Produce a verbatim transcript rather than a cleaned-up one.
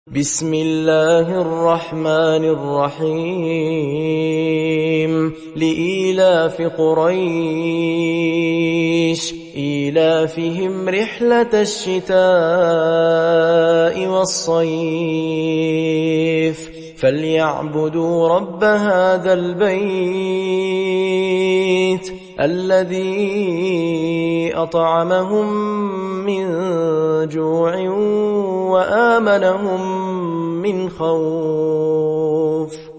بسم الله الرحمن الرحيم لإيلاف قريش إيلافهم رحلة الشتاء والصيف فليعبدوا رب هذا البيت الذي أطعمهم من جوع وآمنهم من خوف.